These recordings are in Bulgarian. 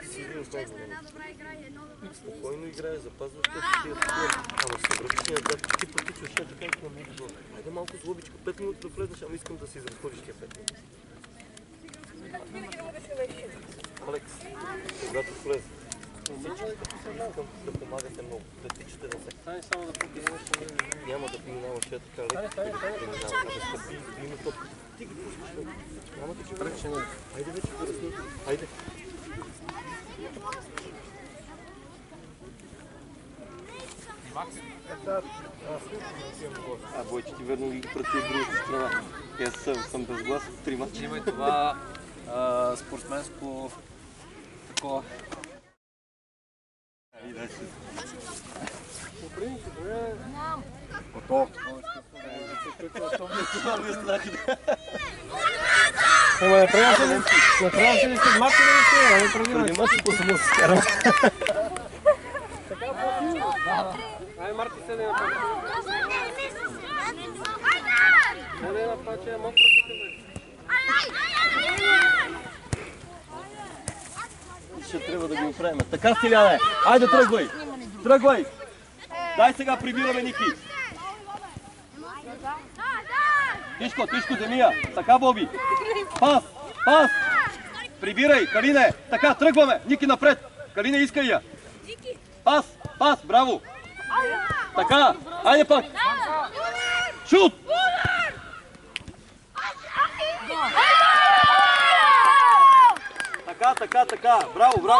Една добра игра и едно добро. Спокойно играе, запазваш точките. Ама се връщаш назад, ти потичаш, така и това много добро. Айде малко злобичка, 5 минути да влезеш, ама искам да си изразходиш тия 5 минути. Алекс, когато влезе, искам да помагате много, да тичате да се. Само да покинеш. Няма да минаваш така леко, да стъпи, да има топката. Ти ги пускаш, няма да ти прече. Айде вече поръсни, айде. Бойче ти верно ги прати от другата страна. Аз съм без глас, 3 мача. Има и това спортсменско такова. Ама не трябваше ли след мача да ви се, ами преди Преди мача по-само да се скарам. Ай, Марти, седай на пача. Седай на пача, мокро си къде. Ще трябва да ги оправим. Така, Стиляне! Айде, тръгвай! Тръгвай! Дай сега прибираме Ники! Тишко, Демия! Така, Боби! Пас! Пас! Прибирай, Калине! Така, тръгваме! Ники напред! Калине, искай я! Пас! Пас! Браво! Така! Айде пак! Шут! Така! Браво!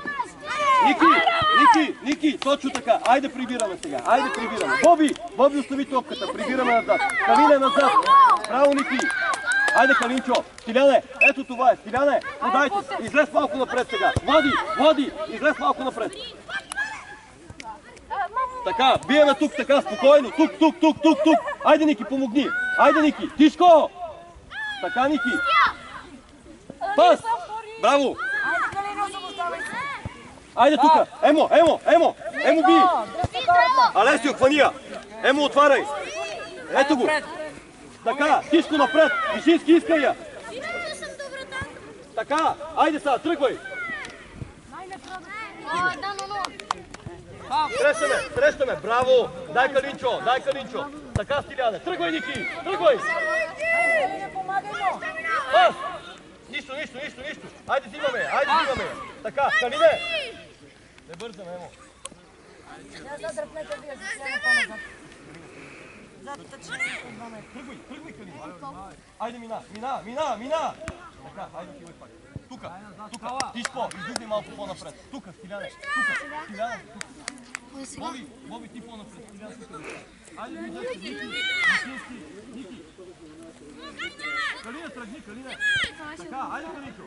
Ники! Точно така! Айде прибираме сега! Боби, остави топката! Прибираме назад! Калине назад! Браво, Ники! Айде, Калинчо! Стиляне! Ето това е! Стиляне! Подайте! Излез малко напред сега! Влади! Излез малко напред! Така, биеме тук, така, спокойно! Тук! Айде, Ники, помогни! Айде, Ники! Тишко! Така, Ники! Пас! Браво! Айде тука! Емо, би! Алесио, хвани я! Емо, отваряй! Ето го! Така, Тишко напред! Вишински, искай я! Така, айде сега, тръгвай! Срещаме! Браво! Дай Калинчо! Така, Стиляне! Тръгвай, Ники! Тръгвай! Пас! Нищо! Айде взимаме! Така, Калине! Не бързаме, Емо! Тръгвай, Калине! Айде, мина! Така, айде ти пак. Тука! Тишко, излизай малко по-напред. Тука, Стиляне! Стиляне! Боби, ти по-напред. Стиляне, тука. Айде, Ники! Калине, тръгни, Калине! Така, айде, Калинчо!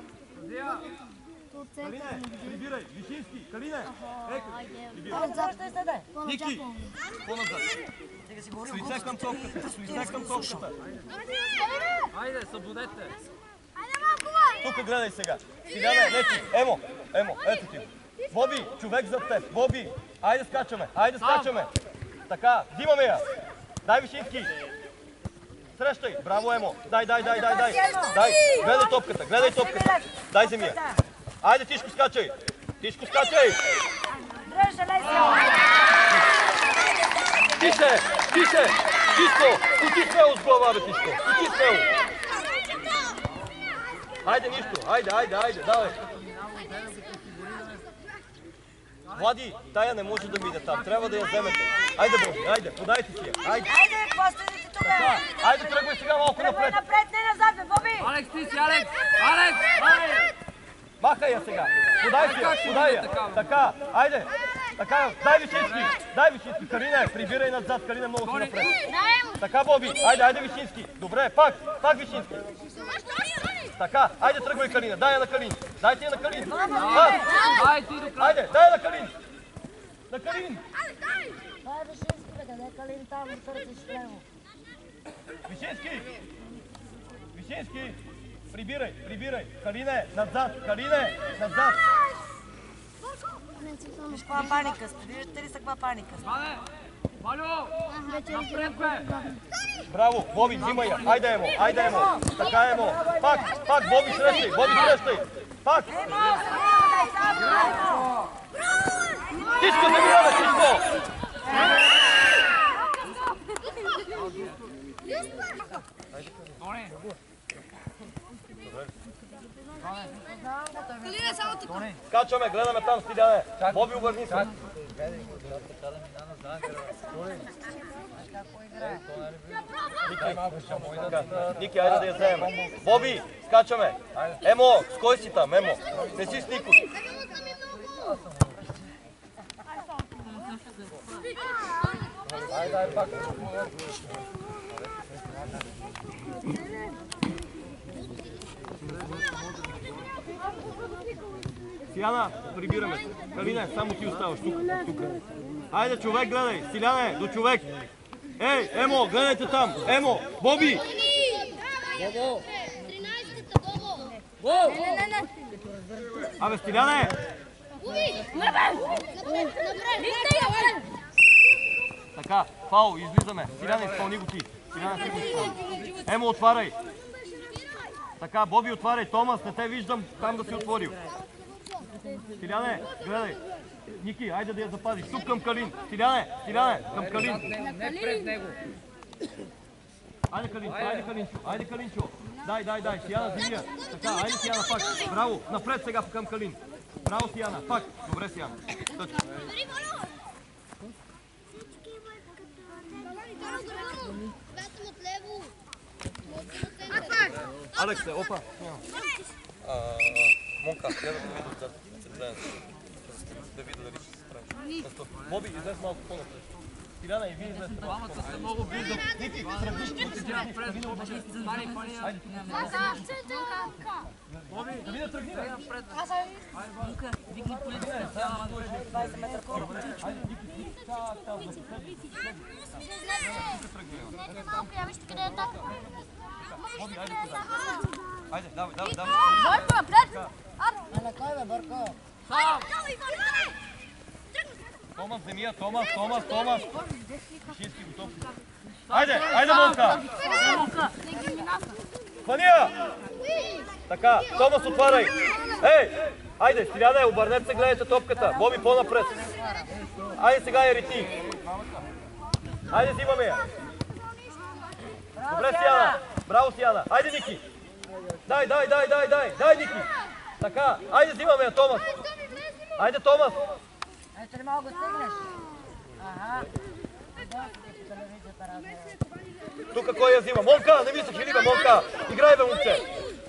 Калине, прибирай! Вишински! Калине! Прибирай! Ники! По-назад! Слице към топката! Айде, събудете! Тук гледай сега! Стиляне, не ти! Емо! Ето ти! Боби, човек зад теб! Боби! Айде скачаме! Така, взимаме я! Дай, Вишински! Срещай! Браво, Емо! Дай! Гледай топката! Дай земя! Айде, Тишко, скачай! Тишко! Тише! Тишко! Пути смело с глава, бе, Тишко! Айде, нищо! Айде! Давай! Влади, тая не може да мине там. Трябва да я вземете. Айде, Боби, айде, подайте си я. Айде, постъдите тук! Айде, тръгвай сега малко напред. Тръгвай напред, не назад, бе, Боби! Алекс, ти си, Алекс! Махай я сега. Подай я. Така, айде. Така, дай Вишински. Калина, прибирай назад. Калина много си напред. Така, Боби. Айде, Вишински. Добре, пак Вишински. Така, айде тръгвай, Калина. Дай я на Калин. Дайте я на Калин. Айде, дай я на Калин. На Калин. Дай Вишински, бе, дай Калин там, търсиш лево. Вишински. Прибирай. Калине, назад. Виж каква паника, виждате ли са каква паника? Валю! Напред, бе! Браво, Боби, взимай я. Айде, Емо. Така, Емо. Пак, Боби, срещай. Пак. Тишко, не биваме, Тишко! Скачаме, гледаме там, Стиляне. Боби, обърни се. Ники, айде да я вземем. Боби, скачаме. Емо, с кой си там, Емо? Не си с никой. Дай пак. Сияна, прибираме се. Калина, само ти оставаш тук. Айде, човек, гледай. Стиляне, до човек. Ей, Емо, гледайте там. Емо, Боби. Абе, Стиляне. Така, фаул, излизаме. Стиляне, изпълни го ти. Стиляне, ти го изпълни. Емо, отваряй. Така, Боби, отваряй. Томас, не те виждам там да си отворил. Стиляне, гледай. Ники, айде да я запазиш. Тук към Калин. Стиляне, към Калин. Не пред него. Айде, Калинчо, айде, Калинчо, айде, Калинчо. Дай, Сияна, земя. Така, айде, Сияна, пак. Браво, напред сега към Калин. Браво, Сияна, пак. Добре, Сияна. Тъчка. Алекс, опа. Монка, гледам да видя отзад. Да видя дали ще се справиш. Боби, излез малко по-напред. Стиляна и вие излез малко по-напред. Двамата са много близо. Ники, сравниш. Боби, Да видя, тръгни. напред. Вики, полицията. 20 метра колко. Айде, давай. На кой бе, Бърко? Томас, земя, Томас. Вишински, готов. Айде, Монка. Фания! Така, Томас, отваряй. Ей, айде, Стиляне, обърнете се, гледайте топката. Боби, по-напред. Айде сега я ритни. Айде, взимаме я. Добре, Сияна. Браво, Сияна. Айде, Ники. Дай, Ники. Така, айде, взимаме я, Томас. Айде, Томас. Ето ли мога го стигнеш? Ага. Телевизията радио. Тук кой я взима? Монка, не ми се хили, бе, Монка. Играй, бе, момче.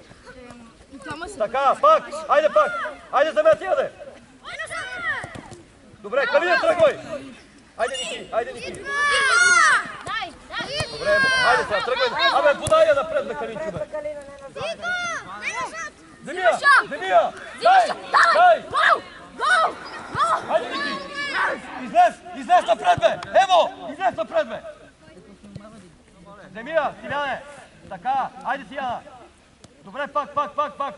Така, пак. Айде, замети, яде. Добре, Калина, тръгвай. Айде, Ники. Добре, айде сега, тръгвай. Абе, подай я напред, бе, Калинчо, бе. Земя. Дай. Айде, Ники. Излез напред, бе. Емо, излез напред, бе. Земя, Стиляне. Така, айде, Сияна. Добре, пак.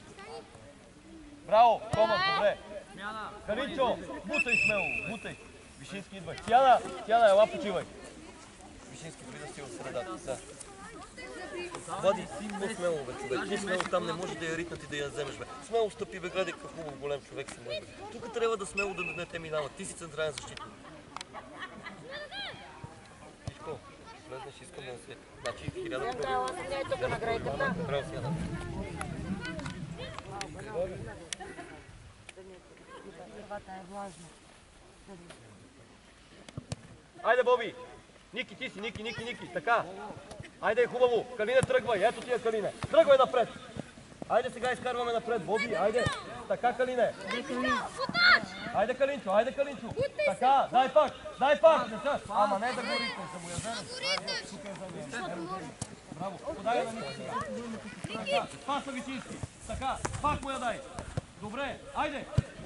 Браво, Томас, добре. Калинчо, бутай смело, бутай. Вишински, идвай. Сияна, ела почивай. Вишински, влиза си в средата. Да. Влади, си по-смело, бе, човек. По-смело там не може да я ритнат и да я вземеш, бе. Смело стъпи, бе, гледай какъв хубав голем човек си може. Тук трябва да смело да не те минават. Ти си централен защитник. Тишко, влезнеш, искам да се... Значи, 1000 проби. Браво, Сияна. Тръбата е влажна. Айде, Боби! Ники, ти си, Ники. Така. Айде, хубаво. Калине, тръгвай. Ето ти е, Калине. Тръгвай напред. Айде, сега изкарваме напред. Боби, айде. Така, Калине. Айде, Калинчо. Така, дай пак. Ама не да го ритнеш, да му я вземеш. Тук е за Браво. Подай я на Ники сега. Така, паса Вишински. Така, пак му я дай. Добре, айде.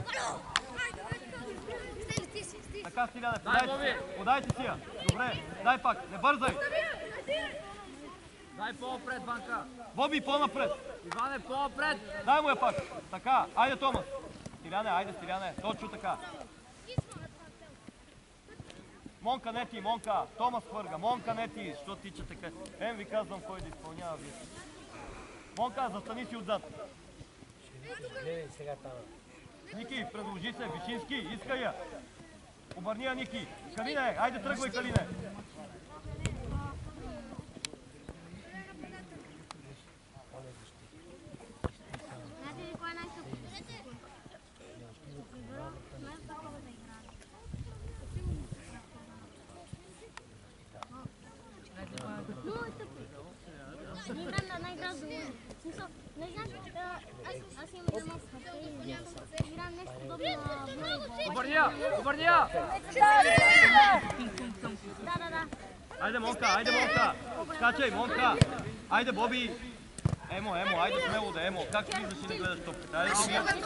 Така, Стиляне, подайте си я. Добре, дай пак, не бързай. Дай по-напред, Ванка. Боби, по-напред. Иване, по-напред. Дай му я пак. Така, айде, Томас. Стиляне, точно така. Монка, не ти, Монка. Томас хвърга. Монка, не ти. Що тича така? Ви казвам кой да изпълнява вие. Монка, застани си отзад. Гледай сега там. Ники, предложи се, Вишински, иска я. Обърни я, Ники. Калине, айде тръгвай, Калине. Обърния! Айде, Монка! Скачай, Монка! Айде, Боби! Емо, айде смело да Емо. Как влизаш и не гледаш топката? Айде,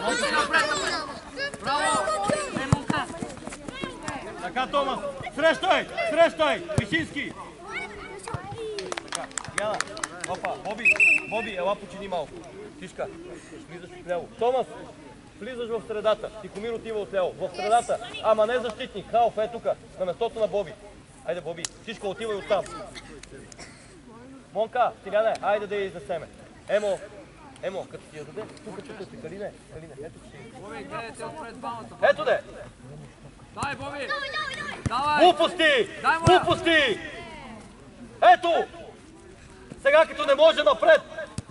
Браво! Монка! Така, Томас! Срещай! Вишински! Така, Яна. Опа, Боби, ела почини малко. Тишка, влизаш отляво. Томас, влизаш в средата. Тихомир отива отляво. В средата. Ама не защитник. Халф е тука, на местото на Боби. Айде, Боби. Тишка, отивай оттам. Монка, Стиляне, айде да я изнесеме. Емо, като ти я даде, тук си. Калине, ето си. Боби, гледайте отпред двамата. Ето де! Дай, Боби! Давай! Глупости! Ето! Сега като не може напред!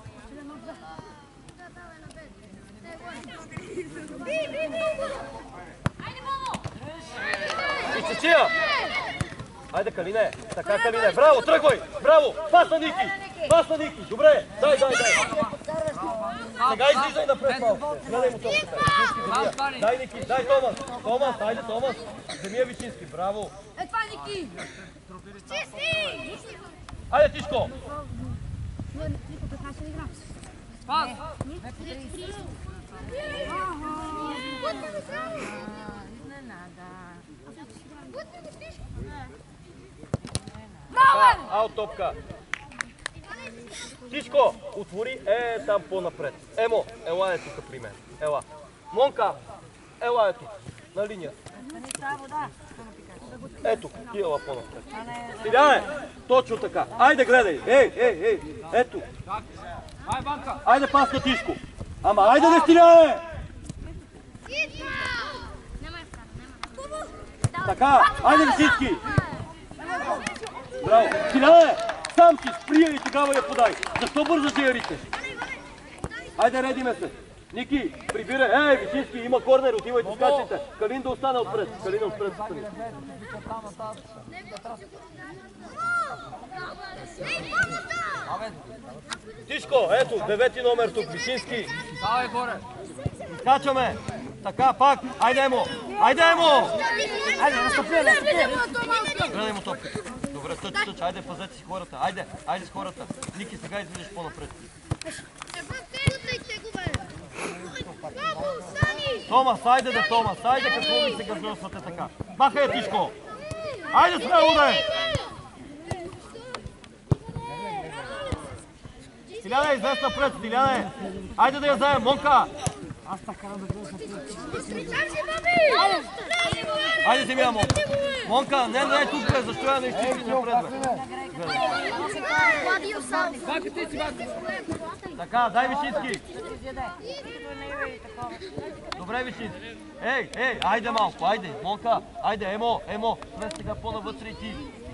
Изчечия! Айде, Калине! Така, Калине! Браво, тръгвай! Браво! Пас на Ники! Добре! Дай! Сега излизай напред малко! Гледай му топката! Дай, Ники! Дай, Томас! Айде, Томас! Вземи я Вишински! Браво! Това Ники! Айде, Тишко! Пас! Аут топка! Тишко, отвори там по-напред. Емо, ела е тук при мен. Ела. Монка, ела е тук. На линия. Ето, ти ела по-напред. Стиляне, точно така. Айде гледай. Ей. Ето. Ай, Банка! Айде пас на Тишко. Ама айде не Стиляне! Така, айде Вишински. Браво. Стиляне, сам си сприя и тогава я подай. Защо бързаш да я ритнеш? Айде, редиме се. Ники, прибирай. Вишински, има корнер, отивайте, скачайте. Калин да остане отпред. Остане. Тишко, ето, 9 номер тук, Вишински. Давай горе! Скачаме. Така, пак. Айде, Емо. Айде, настъпи. Гледай му топката. Добре, тъч. Айде, пазете си хората. Айде с хората. Ники, сега излизаш по-напред. Томас, айде, какво ми се газосвате така? Махай я, Тишко. Айде, смело да е. Стиляне, излез напред, Стиляне. Айде да я вземем, Монка. Аз така да гледаш напред. Айде, вземи я, Монка. Монка, не тук, бе, защо я не изчисти напред, бе? Банка, ти си, Банка! Така, дай Вишински. Добре, Вишински. Ей, айде малко, айде, Монка. Айде, Емо. Влез сега по-навътре и ти.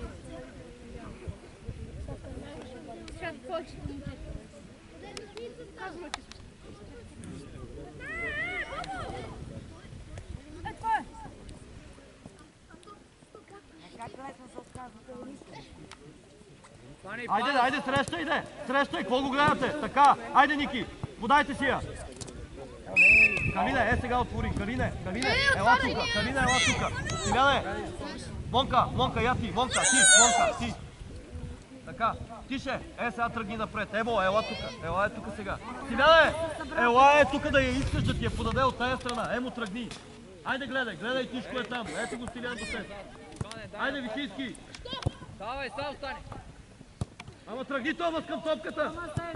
Айде, срещай, какво го гледате? Така, айде, Ники, подайте си я. Калине, сега отвори, Калине, ела тука. Стиляне, Монка, я ти, Монка, ти. Така, тише, сега тръгни напред. Емо, ела е тука сега. Стиляне, ела е тука да я искаш да ти я подаде от тая страна. Емо, тръгни. Айде, гледай, Тишко е там. Ето го Стиляне до след. Айде, Вишински. Давай, сам стани! Ама тръгни, Томас, към топката!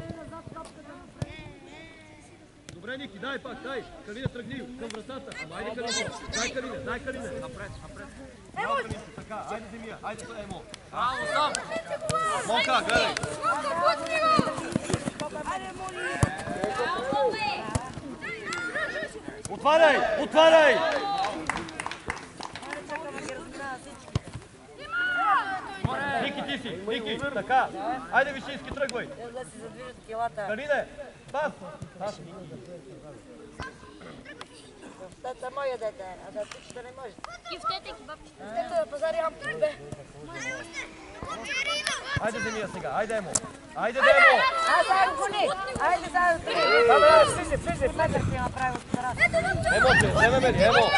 Добре, Ники, дай пак, дай! Калине, тръгни към вратата! Ама айде, Калине! Дай, Калине! Напред! Браво, Калине, така, айде, Земия, айде, Емо! Браво, сам! Монка, гледай! Отваряй! Отваряй! Ники, ти си! Ники, така! Айде, Вишински, тръгвай! Да си задвижат килата. Калине! Пас! Тата моя дете, а да тичата не може. Кифтете кебапчета. Дето да пазари ампи, бе. Айде, вземи я сега! Айде, Емо! Айде, да, Емо! Сега го гони! Айде сега да влизай, метър ти направи от старата. Емо, че, вземеме ли? Емо!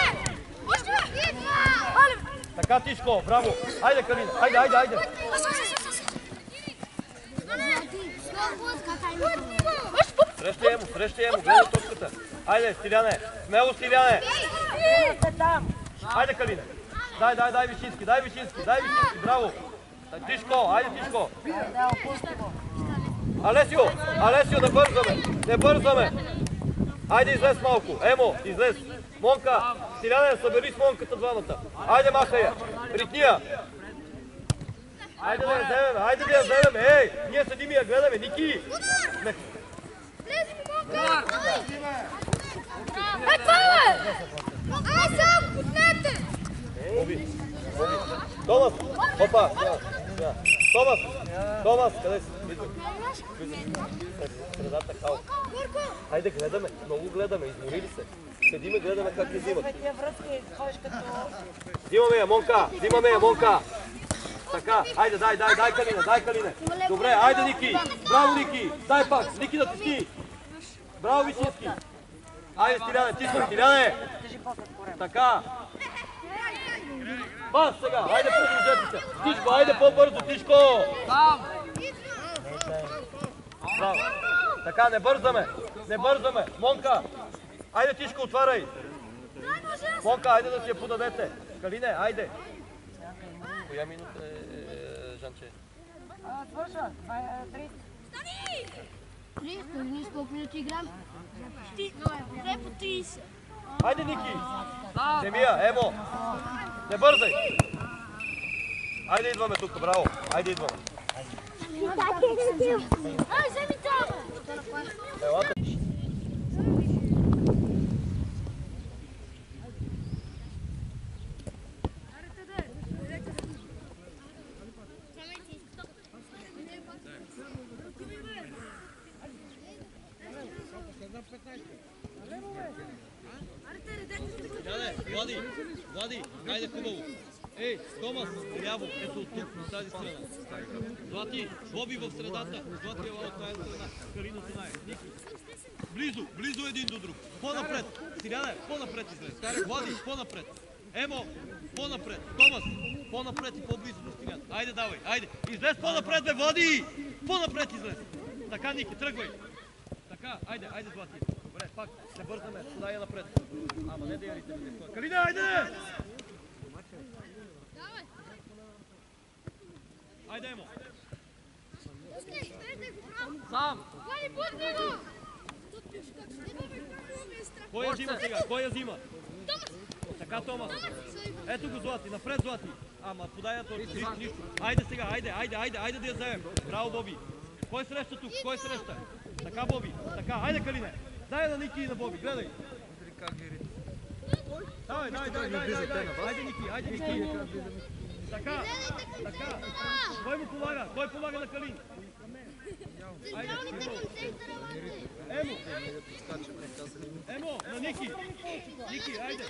Така, Тишко, браво! Айде, Калина! Айде! Срещай Емо, гледай точката! Айде, Стиляне! Смело, Стиляне! Айде, Калина! Дай, Вишински, браво! Тишко, айде, Тишко! Алесио, не бързаме! Айде, излез малко! Емо, излез! Монка! Стиляне, събери с Монката двамата! Айде, махай я! Ритния! Айде да я вземем! Ей! Ние седим и я гледаме! Ники! Томас! Опа! Томас! Къде си? Средата хаос. Айде, гледаме! Много гледаме! Изморили се! Седиме, гледаме как ги взимат. Тия връзки ходиш като... Взимаме я, Монка! Така, айде, дай, Калина! Добре, айде, Ники! Браво, Ники! Дай пак! Ники да тисни! Браво, Вишински! Айде, Стиляне, тисни, Стиляне! Така! Пас сега! Айде, продължете се! Тишко, айде по-бързо, Тишко! Сам! Браво! Така, не бързаме! Монка! Айде, Тишко, отваряй! Монка, айде да си я подадете! Калине, айде! Коя минута е, Жанче? Свършва, 30. 30, ние с колко минути играм? 2 по 30. Айде, Ники! Земия, Емо! Не бързай! Айде, идваме тук, браво! Айде, идваме! Ай, вземи това! Елата! Влади, хайде хубаво. Ей, Томас, ляво, ето от тук, от тази страна. Злати, Боби в средата. Злати е от тази страна. Карина знае. Ники. Близо един до друг. По-напред. Силяне, по-напред излез. Влади, по-напред. Емо, по-напред. Томас, по-напред и по-близо до Стиляне. Айде, давай, айде. Излез по-напред, бе, Влади! По-напред излез. Така, Ники, тръгвай. Така, айде, Злати. Добре, пак, не бързаме, подай я напред. Ама не да я рите. Калина, айде! Айде, Емо. Сам! Кой я взима сега? Кой я взима? Така, Томас. Ето го, Злати, напред, Злати. Ама подай я точно, нищо. Айде сега, айде да я вземем. Браво, Боби. Кой среща тук? Кой среща? Така, Боби. Така, айде, Калине. Дай на Ники и на Боби, гледай. Давай. Айде, Ники. Така. Кой му помага? Кой помага на Калин? Айде, Емо, на Ники. Ники, айде.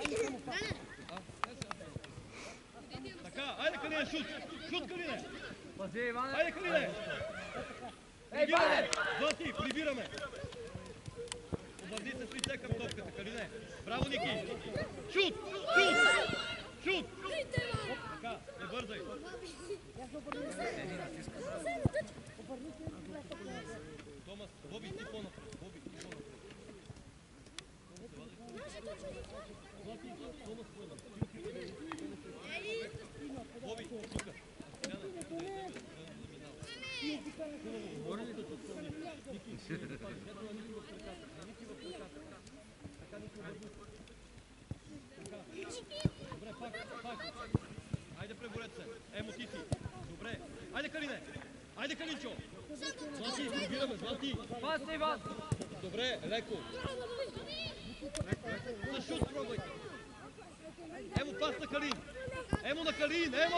Така, айде, Калине, шут, Калине. Пази, Иване. Айде, Калине. Прибираме. Злати, прибираме. Обърни се с лице към топката, Калине. Браво, Ники. Шут. Така, не бързай. Томас, Боби, ти по-напред. Томас, Боби, тук. Добре, пак. Айде, преборете се. Емо, ти си. Добре. Айде, Калине. Айде, Калинчо. Злати, пробираме, Злати. Пас, Иван! Добре, леко. За шут пробвайте. Емо, пас на Калин. Емо на Калин, Емо!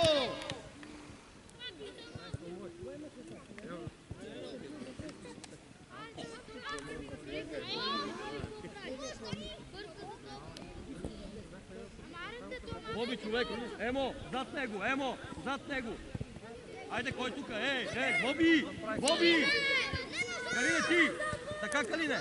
Боби, човек, Емо, зад него, Емо, зад него. Айде, кой тук? Боби! Боби! Калине, ти! Така, Калине!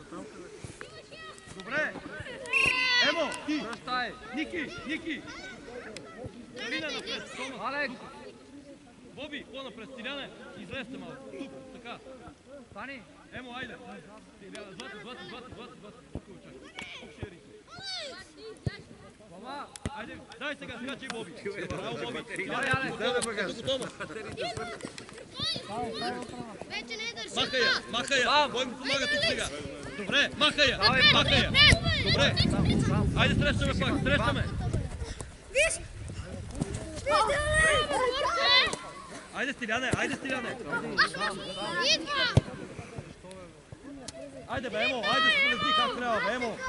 Добре! Емо, ти! Връщай. Ники! Калине напред, Томас! Алекс, Боби, по-напред, Стиляне! Излезте малко, тук, така! стани. Емо, айде! Стиляне, злати! Тук очакай. Тук ще риси. Мама. Айде, дай сега, скачай, Боби! Браво, Боби! Дай, Алекс. Тук, Томас! Вече не държи. Махай я! Кой ми помага тук сега? Добре, махай я! Добре! Айде, срещаме пак, срещаме! Айде, Стиляне! Айде, бе, Емо! Айде, сполезни как трябва, бе, Емо!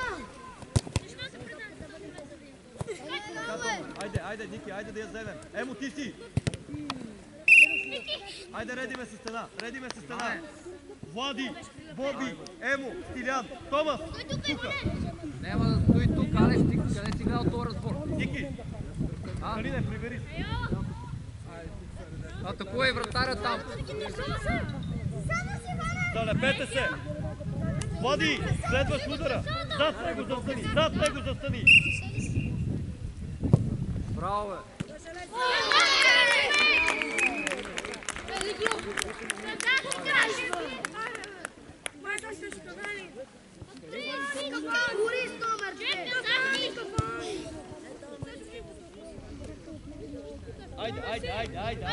Айде, Ники, айде да я вземем. Емо, ти си! Айде, редиме се стена! Влади, Боби, Емо, Стилян, Томас! Тука! Няма да стои тук, Алекс, ти къде си гледал този разбор? Ники! Калине, прибери се! Атакува вратаря там. Залепете се! Влади, следваш удара! Зад него застани! Браво, бе. Айде!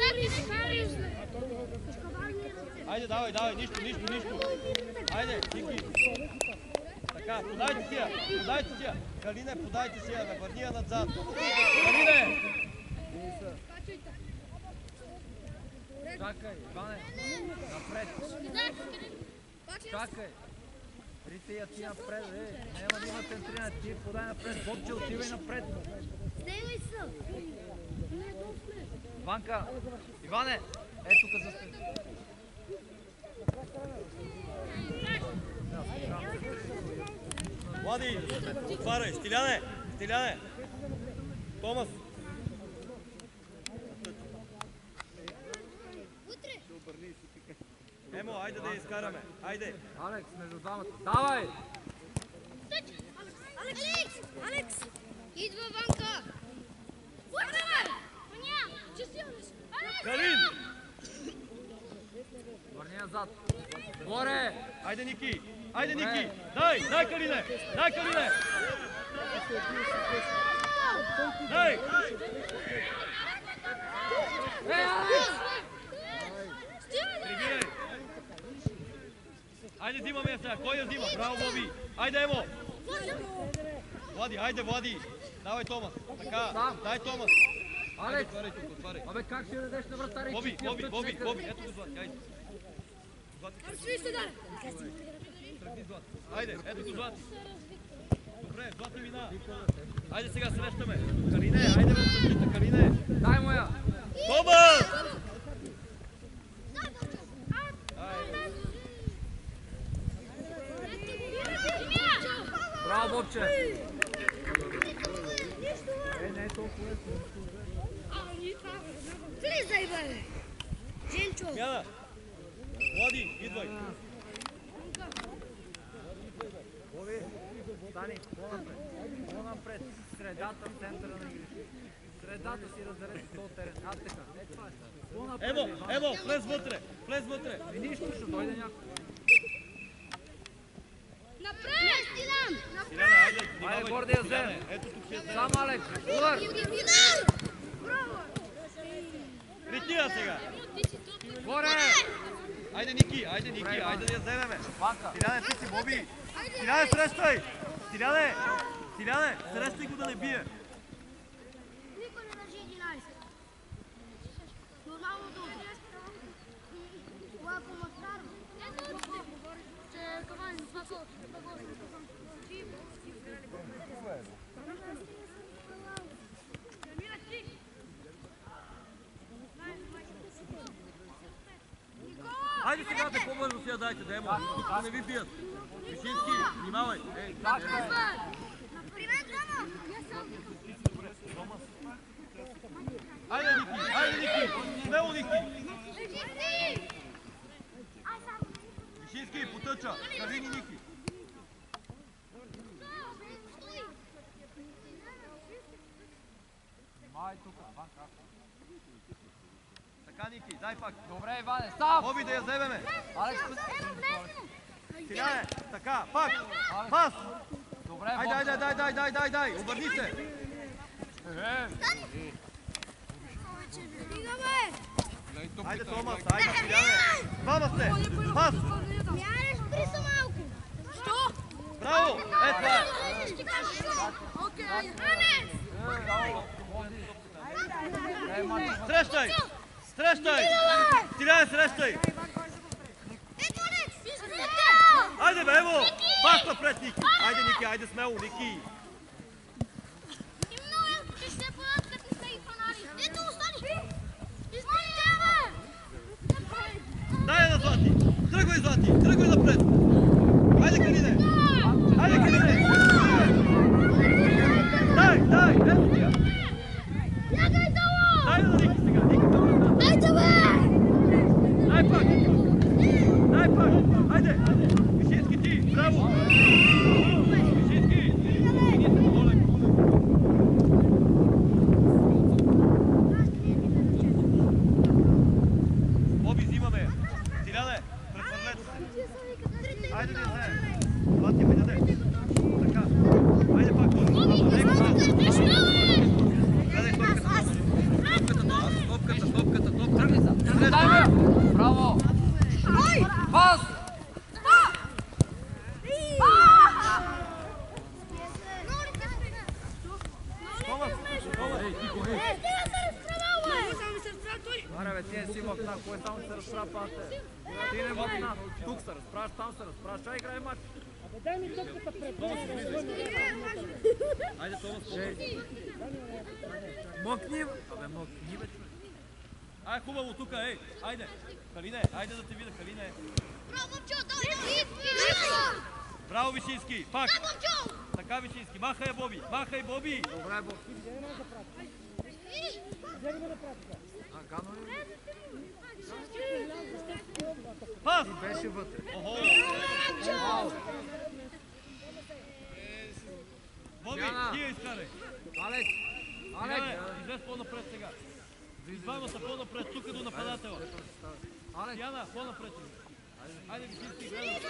Айде, давай, нищо. Айде, Ники. Така, подайте сия. Калине, подайте сия, бе, върни я назад. Калине! Чакай, Иване. Напред. Чакай. Рите я ти напред, няма да има центриране. Ти подай напред. Бобче, отивай напред. Ванка, Иване, тук за спред. Влади, отваряй, Стиляне! Томас! Емо, айде да я изкараме, айде! Алекс, между двамата. Давай! Алекс! Идва Ванка! Калин! Върни назад. Горе! Айде, Ники! Дай, Калине! Дай! Алекс! Прибирай! Айде, взимаме я сега. Кой я взима? Браво, Боби! Айде, Емо! Влади! Давай, Томас! Така, дай, Томас! Алекс! Отваряй. Абе, как ще дадеш на вратаря? Боби! Ето го Злати, айде! Тръгни, Злати! Айде, ето го Злати! Добре, Злати мина! Айде сега срещаме! Калине, айде в защита, Калине! Дай му я! Томас! Браво, Бобче! Не е толкова лесно. Влизай, бе! Женчо! Мяна! Влади, идвай! Боби, стани, по-напред, средата, в центъра на игрището. Средата си разделете този терен. Така, това е. По-напред, Емо, влез вътре! И нищо, ще дойде някой. Напред! Стиляне, айде! Айде, горе да я вземе. Ето тук ще я вземе. Сам, Алекс, удар! Притира сега! Горе! Айде, Ники, айде да я вземеме! Стиляне, ти си, Боби! Стиляне, срещай! Стиляне, срещай го да не бие! Никой не държи 11. Нормално да удря. Това е по-мастрано. Че Айде сега да по-бързо си я дайте, да емо. Тук не ви бият. Вишински, внимавай. Айде, Ники, айде, Ники. Смело, Ники. Вишински, потъча. Калини, Ники. Май тук, банка. Така, Ники, дай пак. Добре, Иване, став! Боби да я вземеме. Алекс, Стиляне, така, пак. Пас. добре, Айде, дай. Обърни се. Айде, Томас, айде, Стиляне. Двама сте. Пас. Браво. Е, това е. Срещай. Стиляне, срещай. Айде, бе, Ево. Пас напред, Ники. Айде, Ники, айде смело, Ники. Дай на Злати. Тръгвай, Злати. Тръгвай напред. Айде, Калине. Дай. Ето тя. Дай на Ники сега. Ники, дай пак. Айде. Вишински ти. Браво. Вишински. Ние се доволен. Боби, взимаме. Стиляне, прехвърлете се. Айде да я вземем. Злати ме даде. Така. Айде пак. Топката. Браво! Пас! Аре, бе, тия си в там, кой само се разправя пасте? Ти не мога на тук се разправяш, там се разправяш, чай играй матч. Дай ми топката пред. Айде, Томас, Мокни, мокни, бе, човек. Ай, хубаво тук, ей, айде. Калине, айде да те видя, Калине. Браво, Вишински, пак. Така, Вишински, махай, Боби. Добре, Бог. Гано ли? Пас. Беше вътре. Охо. Боби, ти я изкарай. Алекс! Излез по-напред сега. Двамата по-напред, тук до нападателя. Яна, по-напред. Айде, Вишински, гледай.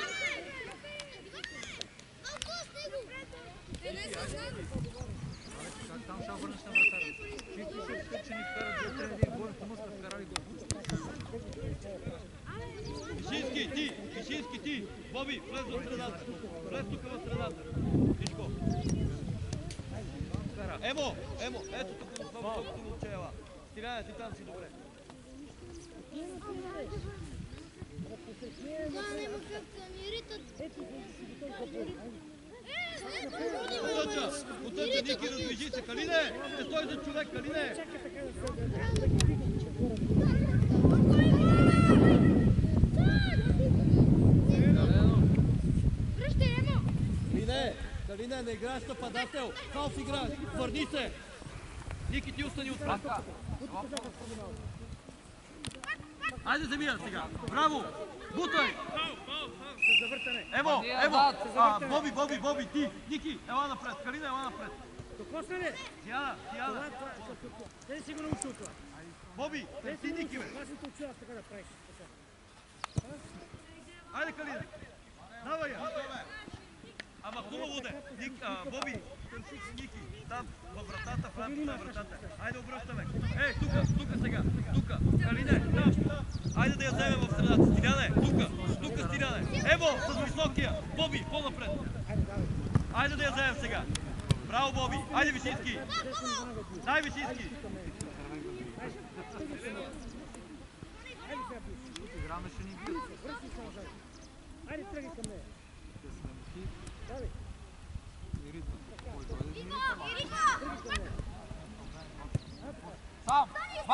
Как там ще върнеш на вратара? Чисто се скачи ни вкара 2-3 гол, тому сте вкарали гол. Вишински, ти. Боби, влез в средата. Влез тук в средата. Тишко. Емо, ето тук в високото момче, ела. Стиляне, ти там си добре. Потъча, Ники, раздвижи се. Калине, не стой за човек, Калине. Калине, не играеш нападател. Халф играеш. Върни се. Ники, ти остани отпред. Айде, Земия сега. Браво. Бутай. Ево. Боби, ти. Ники, ела напред. Калина, ела напред. Докосна ли? Тияна. Те не си го научил това. Боби, ти Ники, бе. Това си те учил аз така да правиш. Айде, Калина. Давай я. Ама хубаво де. Боби, търси си Ники. Там, във вратата, в рамката на вратата. Айде, обръщаме. Ей, тук сега. Тук. Калине, там. Айде да я вземем в средата. Стиляне, тук Стиляне. Ево, с високия. Боби, по-напред. Айде да я вземем сега. Браво, Боби. Айде, Вишински. Дай, Вишински. Играме ще ни бил. Айде, тръгай към нея.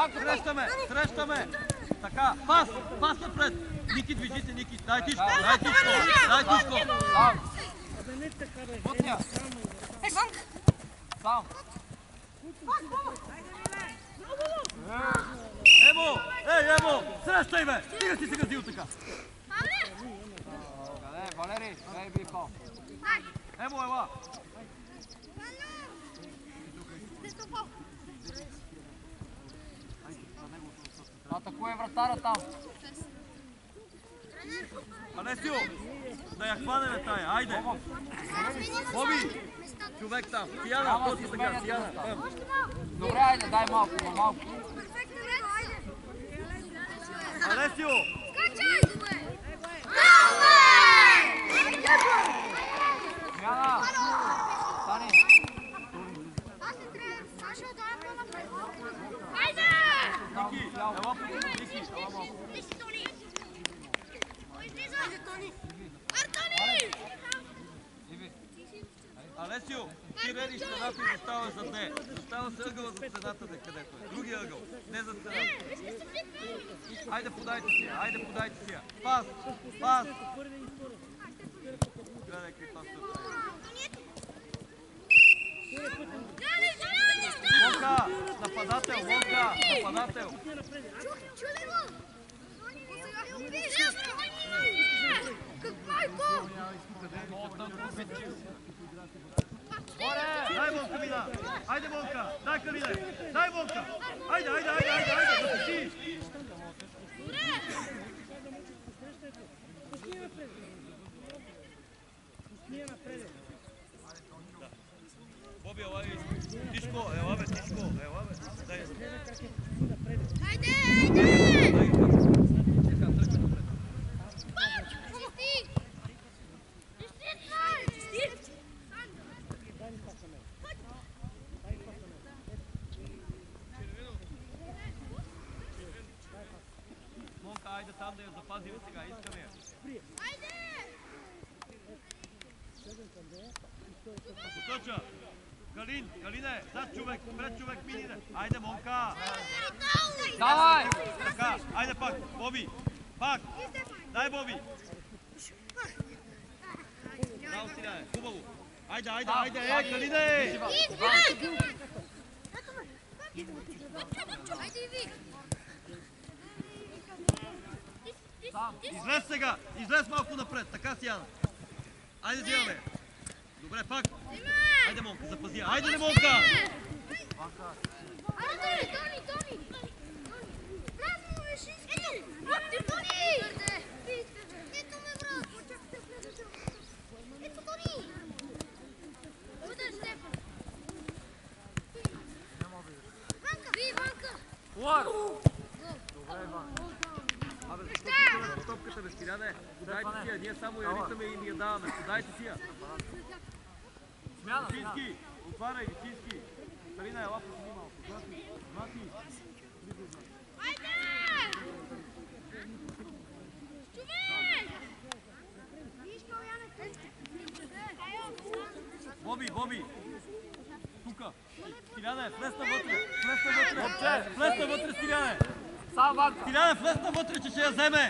Срещаме, срещаме. Така, пас напред. Ники, движи се, Ники. Дай тишко, дай тишко. Вътре. Сам. Емо, срещай бе. Стига си сега зил така. Къде, Валери? Дай би пал. Емо, ела. Атакуе вратара там. Алесио, да я хванеме тая, айде. Боби, човек там. Сияна, този сега, Сияна. Добре, айде, дай малко. Алесио! Смяна! Стани! Ники, ела по Ники, ела малко. Алесио, ти редиш стената и застава зад нея. Застава се ъгъла зад стената, където е. Другия ъгъл, не зад стената. Айде подайте си я. Пас! Гледай какви пасове прави. Монка! Нападател! Дай Монка мина! Айде Монка! Дай Карине! Дай Монка! Айде! Да си! Боби, ела ви! Тишко! Ела бе! Дай! Монка, айде там да я запазим сега, искаме я. Поточа! Калине, зад човек, пред човек минине. Айде, Монка! Давай! Така, айде пак, Боби! Пак! Дай, Боби! Браво, Силяне, хубаво! Айде, Калине! Излез сега! Излез малко напред, така Сияна! Айде, взимаме! Добре, пак! Айде, Монка, запази! Айде, не Монка! Абе, топката бе, Киляне! Подайте си я, ние само я ритаме и ни я даваме. Подайте си я! Смяна! Вичински! Отваряй, Вичински! Карина, ела посини малко. Злати! Боби! Тука! Стиляне, влезна вътре, Стиляне! Сам ванка! Стиляне, влезна вътре, че ще я вземе!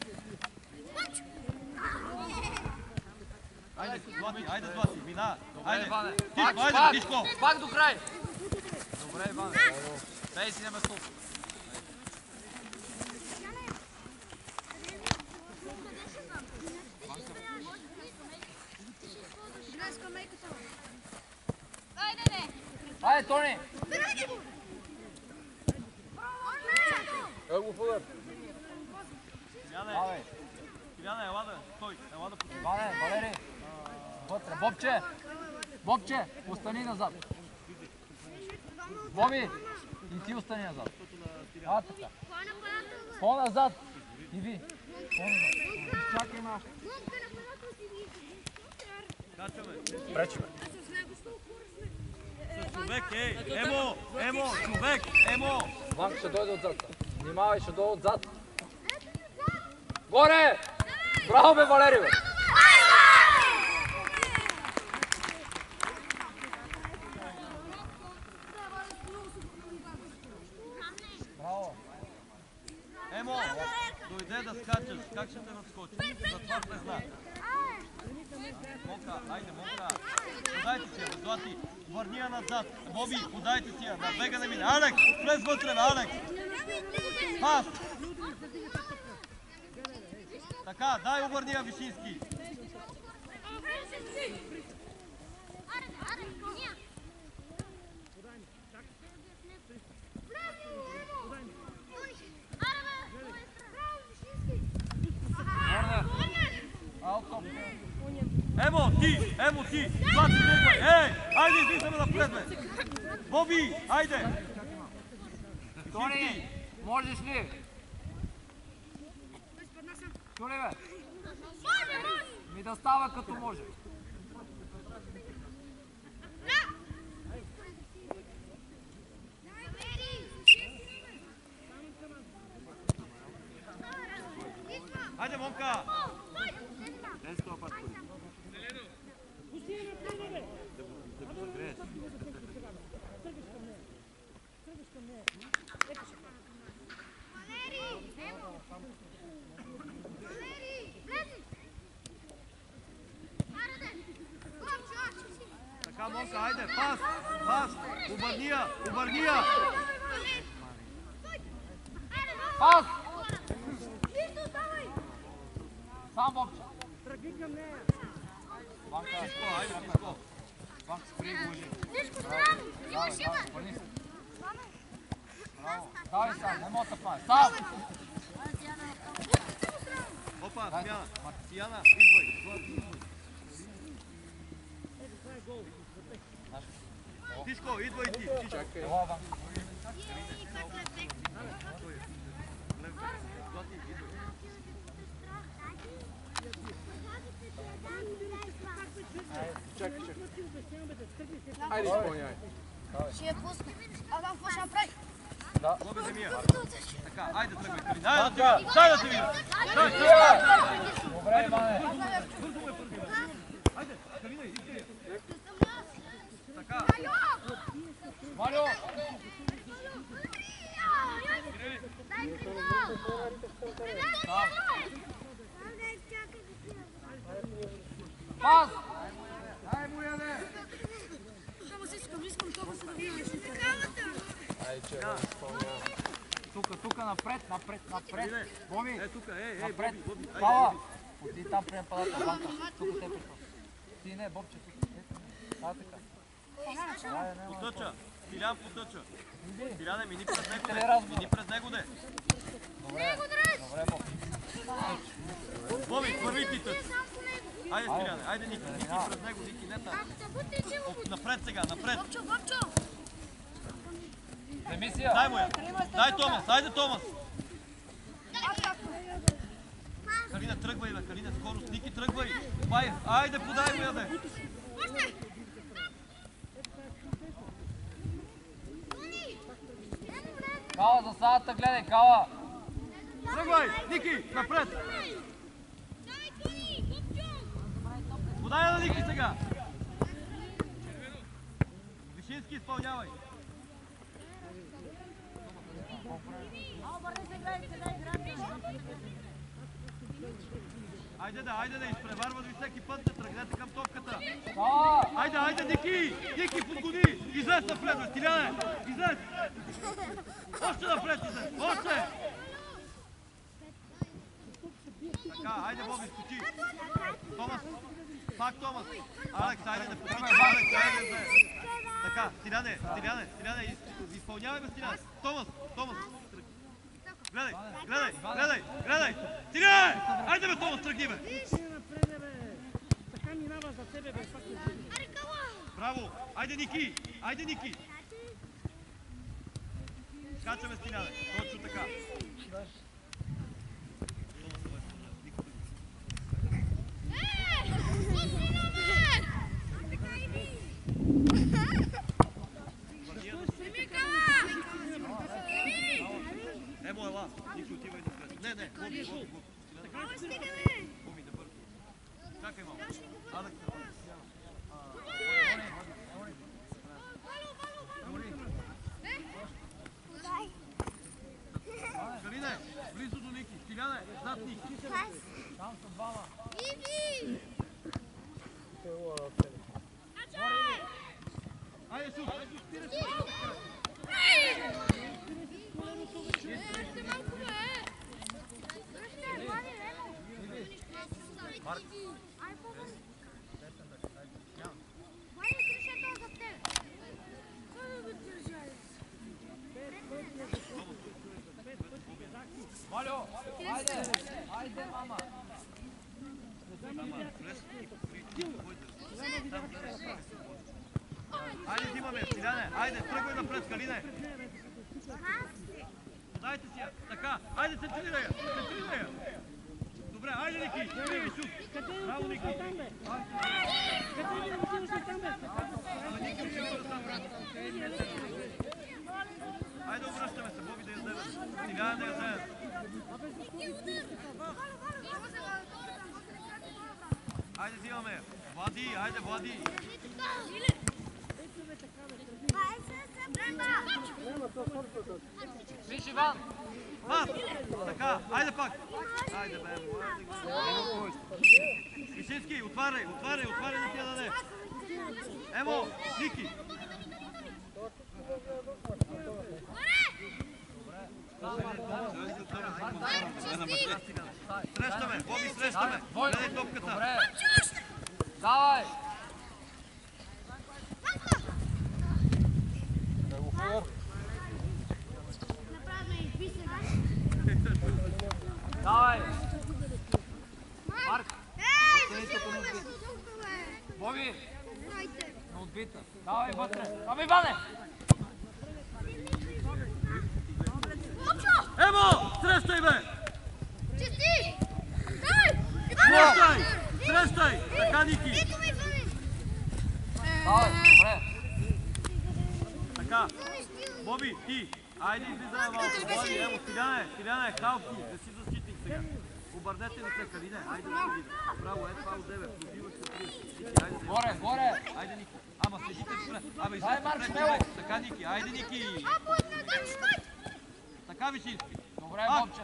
Айде, Злати, мина! Айде! Тишко! Пак до край! Добре, Иване. Пей си на место. Айде, Тони! Стиляне, ела да, стой, ела да посини. Иване, Валери! Вътре, Бобче! Остани назад! Боби! И ти остани назад. Така. По-назад! И ви! Изчакай малко. Пречиме. Човек, Емо, човек, Емо! Ванка ще дойде отзад. Внимавай, ще дойде отзад. Горе! Браво бе, Валери, бе! Браво, къде да скачаш, как ще те надскочиш? Затова ще знае. Мока, айде, Мока. Подайте си я, Злати. Върни я назад. Боби, подайте си я. Набега не мине. Алекс, влез вътре, Алекс. Пас. Така, дай обърни я, Вишински. Емо ти, Злати тръгвай, айде излизаме напред, бе. Боби, айде. Тони, можеш ли? Чули, бе? Ми да става като може. Айде, Момка. Така, Монка, айде, пас, обърни я. Пас! Сам Бобче. Чиско, айде, Чиско. Банка, спри го, лъжи. Браво. Давай сам, не мога да пази. Сам! Опа, Сияна, идвай. Тишко, идвай ти. Ела, Банка. Чакай. Айде, изпълняй. Ще я пусна. А там какво ще направи? Боби, вземи я. Така, айде тръгвай, Калина. Дай да те видя. Добре, Иване. Айде, Калина, иди. Така. Малю! Пас! Дай му яде! Само си искам толкова се да видим. Тук, напред. Боби, Тук, напред. Боби. Пала! Отиди там прием падата, Банка. Тук те припа. Ти не, Бобче, тук. Така. Потъча. Стилян потъча. Стиляне, мини през него, де. Добре, Боб. Боби, първи ти тъч. Айде, Стиляне, айде, Ники през него, Ники, не там. Напред сега, напред. Бобчо! Демисия! Дай му я. Дай Томас, айде Томас. Калина, тръгвай, бе, Калина, скорост. Ники, тръгвай. Айде, подай му я, де. Кала, за салата гледай, Кала! Тръгвай, Ники, напред. Подай на Ники сега. Вишински, изпълнявай. Айде да изпреварват ви всеки път, да тръгнете към топката. Айде, Ники, подгони. Излез напред, бе, Стиляне. Излез. Още напред излез, още. Така, айде, Боби, скочи. Томас, пак Томас. Алекс, айде да покричи. Алекс, айде да. Така, Стиляне, изпълнявай, бе, Стиляне. Томас. Гледай! Стиляне! Айде, бе, Томас, тръгни, бе. Така минава за тебе, бе, факт. Браво! Айде, Ники! Скачаме, Стиляне. Точно така. Емо, ела. Ники, отивай да скача. Не, Боби. Боби, да бързо. Чакай малко. Алекс, Калине, Марк. Малю, айде, мама. Айде, взимаме, Стиляне, айде, тръгвай напред, Калине. Подайте си я, така, айде, центрирай я. Добре, айде, Ники, браво, Ники. Айде, обръщаме се, Боби да я вземе. Стиляне да я вземе. Айде, взимаме я. Влади, айде, Влади. Виж, Иван. Пап! Така, айде пак! Айде, бе, Вишински, отваряй да ти я даде! Емо, Ники! Срещаме, Боби, срещаме! Гледай топката! Добре. Давай! Давай! Марк! Боби! На отбита. Давай, вътре! Давай, Иване! Емо, срещай, бе! Срещай! Така, Ники! Давай, добре! Така, Боби, ти! Айде, излизаме малко! Боби, Емо, Стиляне, халки! Да си защитник сега! Обърнете ли се, Калине? Айде, Ники! Браво, ето това от тебе! Пробиваш се при! Горе! Айде, Ники! Ама следите добре! Абе, излизате пред човек! Така, Ники! Айде, Ники! Така, Вишински! Добре, момче!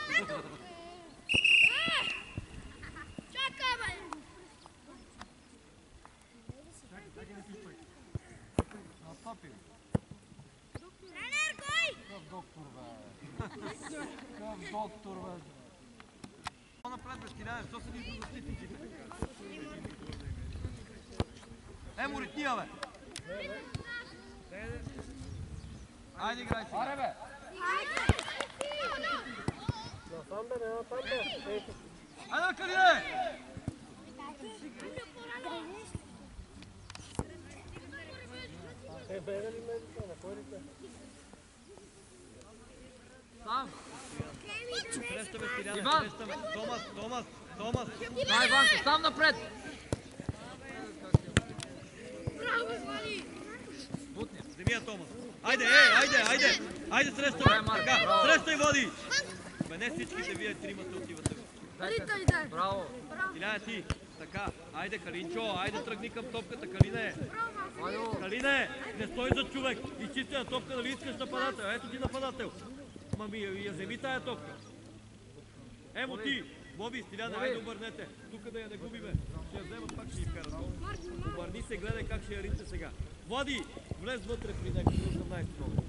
Настъпи! Какъв доктор, бе! Напред, бе, Стиляне, защо се ни защитниците? Емо, ритния, бе! Айде, играй сега! Аре, бе! Айде, бе, Калине! Сам! Срещаме, Стиляне, Иван! срещаме! Томас! Дай, Иванко, сам напред! Бутня! Вземи я, Томас! Айде, айде, срещаме! Така, срещай, води! Бе, не всичките вие тримата отивате. Браво! Стиляне, ти! Така, айде, Калинчо, айде тръгни към топката, Калине! Калине, не стой за човек! Изчисти на топка, дали искаш нападател? Ето ти нападател! Мами, я вземи тая топка! Емо ти! Боби, Стиляне, айде обърнете! Тук да я не губиме! Ще я вземат, пак ще я вкарат. Обърни се, гледай как ще я рите сега. Влади, влез вътре при него, за 18 много.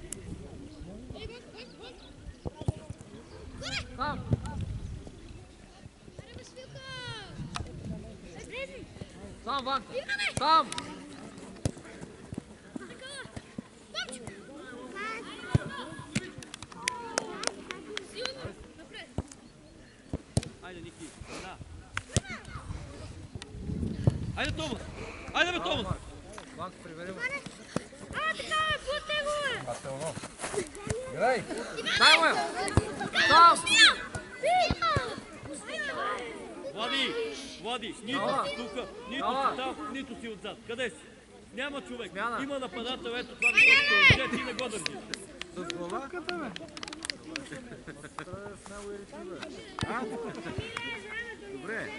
Сам! Сам, Ванко! Сам! Айде, Ники, да. Айде, Томас! Айде, бе, Томас! Ванко, прибери го! Играй! Дай му я! Сам! Влади, нито си тук, нито си там, нито си отзад. Къде си? Няма човек. Смяна. Има нападател, ето това високото, ти не го държиш. С главата, бе! Добре.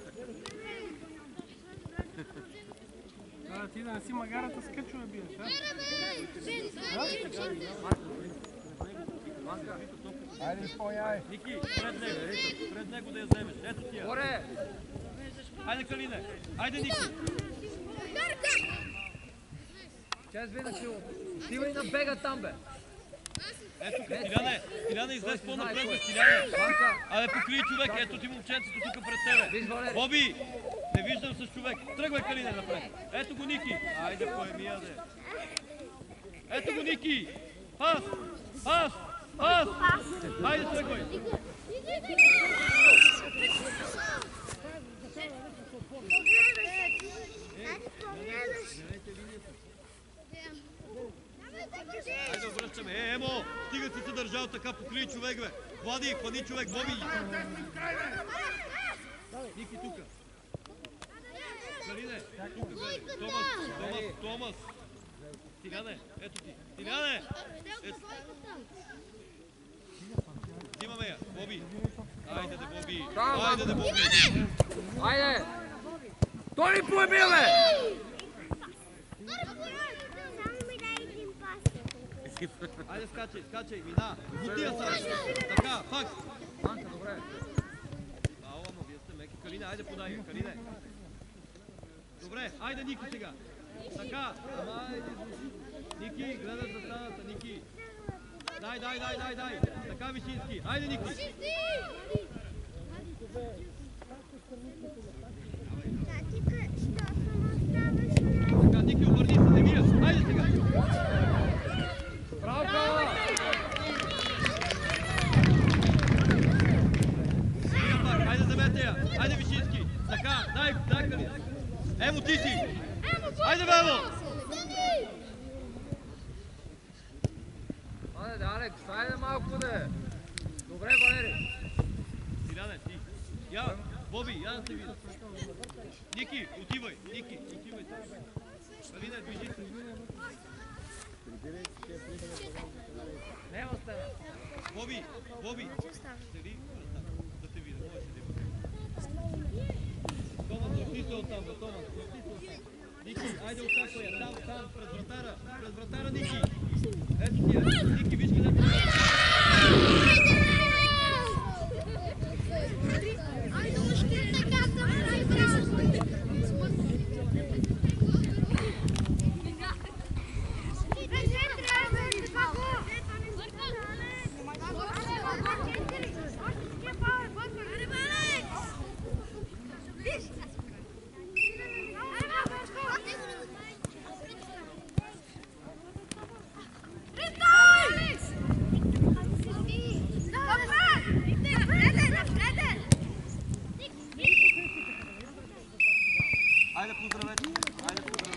Ти да не си магарата с къчове биеш, а? Айде, изпълняй! Ники, пред него да я вземеш. Ето тия. Горе! Айде, Калине. Айде, Ники. Чай сби на крилото. Стивай на бега там, бе! Ето, Стиляне, излез по-напред, Стиляне. Абе, покрий човек, ето ти момченцето тук пред тебе. Боби, не виждам с човек. Тръгвай, Калине, напред. Ето го Ники. Айде, поеми я, де. Ето го Ники. Пас! Айде, тръгвай. Айде, обръщаме. Емо, стига си се държал така, покрий човек, бе. Влади, хвани човек, Боби. Ники, тука. Калине, тука, бе. Томас. Стиляне, ето ти. Стиляне! Взимаме я, Боби. Айде, Боби. Айде! Той ли поеби, бе? Айде, скачай, мина. Бутия са. Така, факс. Манка, добре. Ало, ама вие сте меки. Калине, айде подай я, Калине. Добре, айде Ники сега. Така, айде. Ники, гледаш за страната, Ники. Дай. Така, Вишински. Айде, Ники. Така, Ники, обърни се, не мия. Айде сега. Браво! Айде, замете я. Айде, Вишински. Така, дай, Калине. Емо, ти си. Айде, Бемо. Айде, Алекс, айде малко де. Добре, Валери. Стиляне, ти. Я, Боби, я да те видя. Ники, отивай. Калине, движи се. Нема стена. Боби. Седи, да те видя. Моля, седи. Томас, върти се оттам, Томас. Ники, айде очаквай я. Там, през вратара, Ники. Ето ти я. Ники, виж къде ти е. Айде, поздравете.